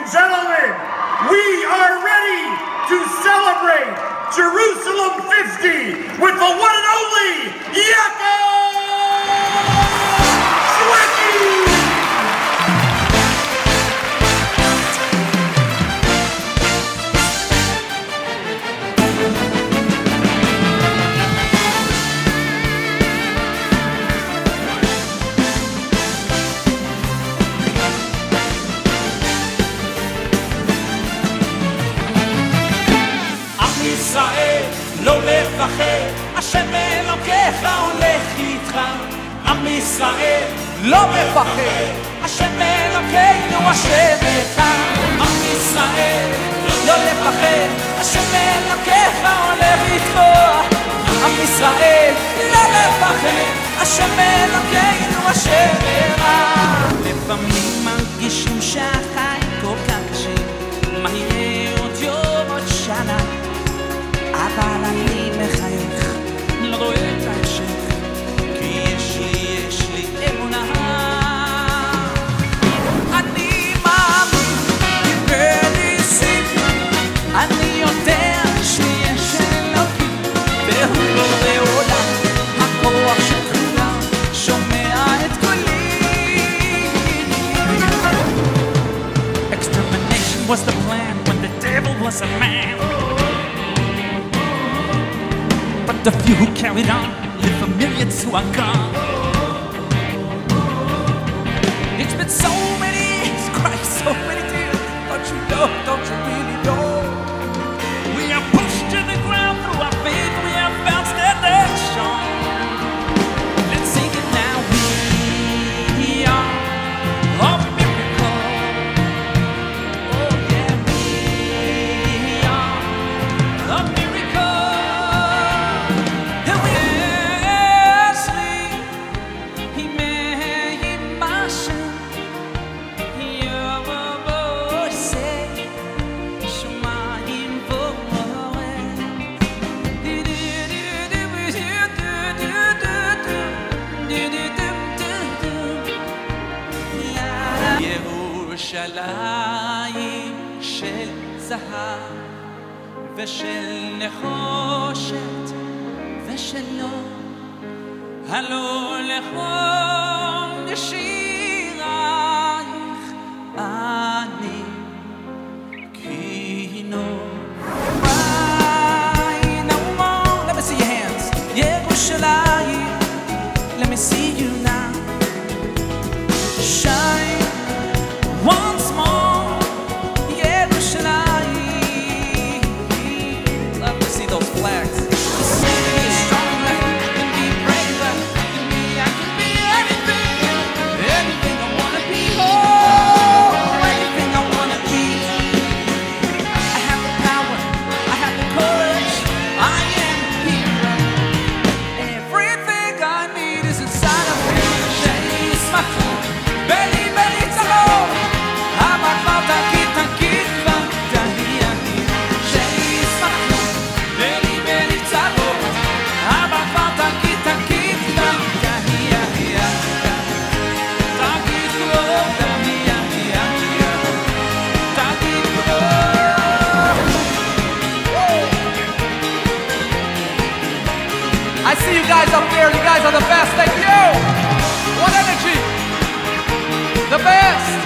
gentlemen, we are ready to celebrate Jerusalem 50 with the one and only Yaakov Shwekey! ישראל, לא לפחד, השם אלוקיך הולך איתך. עם ישראל, לא מפחד, השם אלוקינו אשם איתך. עם ישראל, לא לפחד, השם אלוקיך הולך איתך. עם ישראל, לא לפחד, השם אלוקינו אשם איתך. לפעמים מרגישים שהחיים כל כך קשים, מה יהיה עוד יום עוד שנה, אבל אני מחייך, לא רואה את ההמשך, כי יש לי אמונה. אני מאמין בניסים, אני יודע שיש אלוקים, והוא בורא עולם, הכוח של כולם שומע את קולי. Extermination was the plan when the devil was a man. But the few who carried on live for millions who are gone. It's been so many years, Christ, so many tears. Don't you know, don't you really know? We are pushed to the ground through our faith. We have found stagnation. Let's sing it now. We are a miracle. Oh yeah, we are a miracle. ירושלים של זהב ושל נחושת ושלו, הלא לכל שירייך אני כינור. Right now, more. Let me see your hands. ירושלים, let me see you now. Shine once more, Yerushalayim. Love to see those flags. Be stronger and be braver. In me I can be anything, anything I wanna be. Oh, anything I wanna be. I have the power, I have the courage. I am a hero. Everything I need is inside of me. Chase my phone, belly, belly, it's a hole. I see you guys up there. You guys are the best. Thank you. What energy? The best.